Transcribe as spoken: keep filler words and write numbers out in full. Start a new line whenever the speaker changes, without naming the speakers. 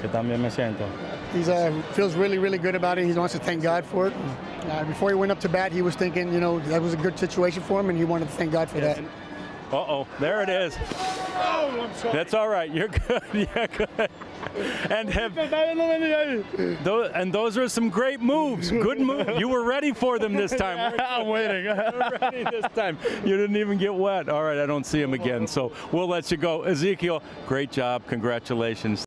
que también me siento.
He uh, feels really, really good about it. He wants to thank God for it. Uh, before he went up to bat, he was thinking, you know, that was a good situation for him, and he wanted to thank God for
Yes.
that.
Uh-oh, there it is.
Oh, I'm sorry.
That's all right. You're good. Yeah, good. And have those, and those are some great moves. Good move. You were ready for them this time.
I'm waiting.
You were ready this time. You didn't even get wet. All right, I don't see him again, so we'll let you go. Ezequiel, great job. Congratulations.